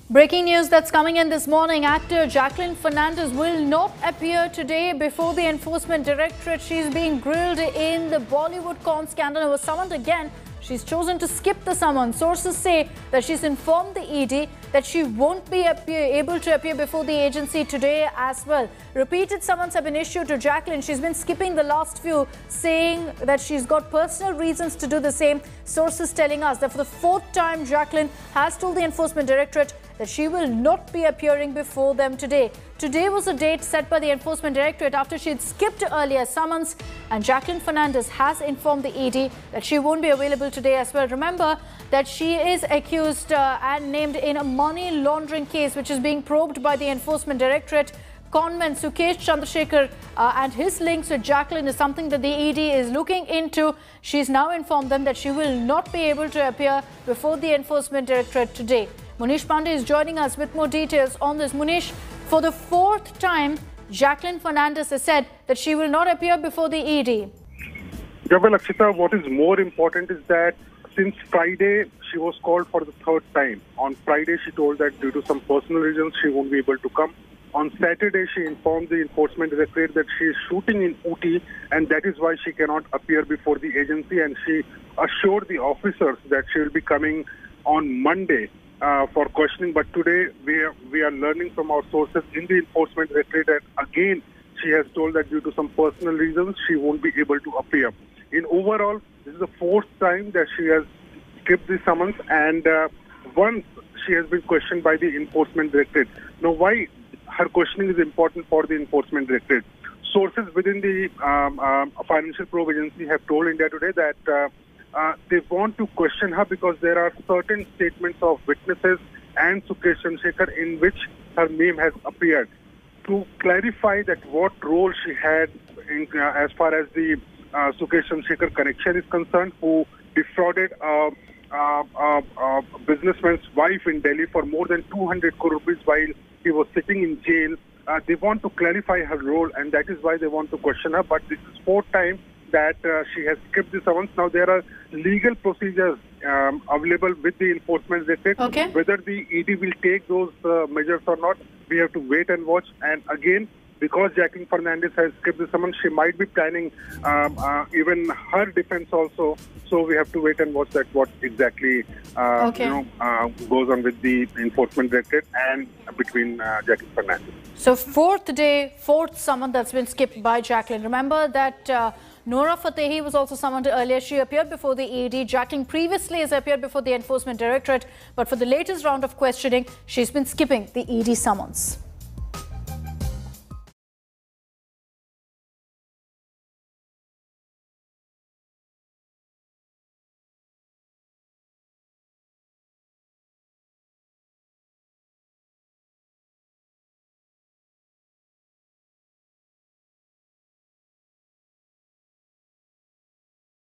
Breaking news that's coming in this morning. Actor Jacqueline Fernandez will not appear today before the Enforcement Directorate. She's being grilled in the Bollywood con scandal and was summoned again. She's chosen to skip the summons. Sources say that she's informed the ED that she won't be able to appear before the agency today as well. Repeated summons have been issued to Jacqueline. She's been skipping the last few, saying that she's got personal reasons to do the same. Sources telling us that for the fourth time, Jacqueline has told the Enforcement Directorate that she will not be appearing before them today. Today was a date set by the Enforcement Directorate after she had skipped earlier summons, and Jacqueline Fernandez has informed the ED that she won't be available today as well. Remember that she is accused and named in a money laundering case which is being probed by the Enforcement Directorate. Conman Sukesh Chandrasekhar and his links with Jacqueline is something that the ED is looking into. She's now informed them that she will not be able to appear before the Enforcement Directorate today. Munish Pandey is joining us with more details on this. Munish, for the fourth time, Jacqueline Fernandez has said that she will not appear before the ED. Yeah, well, Akshita, what is more important is that since Friday, she was called for the third time. On Friday, she told that due to some personal reasons, she won't be able to come. On Saturday, she informed the Enforcement Directorate that she is shooting in Ooty, and that is why she cannot appear before the agency. And she assured the officers that she will be coming on Monday for questioning. But today, we are learning from our sources in the Enforcement Directorate that again, she has told that due to some personal reasons, she won't be able to appear. In overall, this is the fourth time that she has skipped the summons, and once she has been questioned by the Enforcement Directorate. Now, why her questioning is important for the Enforcement Directorate? Sources within the Financial Probe Agency have told India Today that they want to question her because there are certain statements of witnesses and Sukesh Chandrasekhar in which her name has appeared. To clarify that what role she had in, as far as the Sukesh Chandrasekhar connection is concerned, who defrauded a businessman's wife in Delhi for more than 200 crore rupees while he was sitting in jail. They want to clarify her role, and that is why they want to question her. But this is fourth time that she has skipped the summons. Now, there are legal procedures available with the Enforcement Directorate. Okay. Whether the ED will take those measures or not, we have to wait and watch. And again, because Jacqueline Fernandez has skipped the summons, she might be planning even her defense also. So we have to wait and watch that what exactly goes on with the Enforcement Directorate and between Jacqueline Fernandez. So fourth day, fourth summon that's been skipped by Jacqueline. Remember that Nora Fatehi was also summoned earlier. She appeared before the ED. Jacqueline previously has appeared before the Enforcement Directorate, but for the latest round of questioning, she's been skipping the ED summons.